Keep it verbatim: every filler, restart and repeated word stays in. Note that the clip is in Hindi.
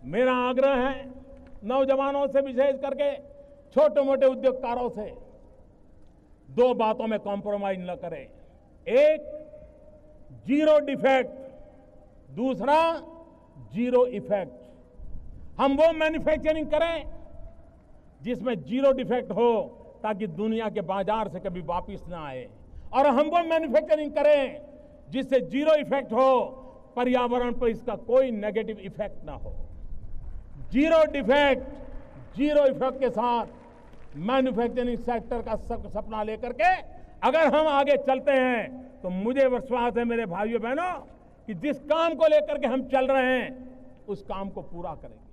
मेरा आग्रह है नौजवानों से, विशेष करके छोटे मोटे उद्योगकारों से, दो बातों में कॉम्प्रोमाइज न करें। एक, जीरो डिफेक्ट, दूसरा जीरो इफेक्ट। हम वो मैन्युफैक्चरिंग करें जिसमें जीरो डिफेक्ट हो, ताकि दुनिया के बाजार से कभी वापस ना आए, और हम वो मैन्युफैक्चरिंग करें जिससे जीरो इफेक्ट हो, पर्यावरण पर इसका कोई नेगेटिव इफेक्ट ना हो। जीरो डिफेक्ट, जीरो इफेक्ट के साथ मैन्युफैक्चरिंग सेक्टर का सपना लेकर के अगर हम आगे चलते हैं तो मुझे विश्वास है मेरे भाइयों बहनों कि जिस काम को लेकर के हम चल रहे हैं उस काम को पूरा करेंगे।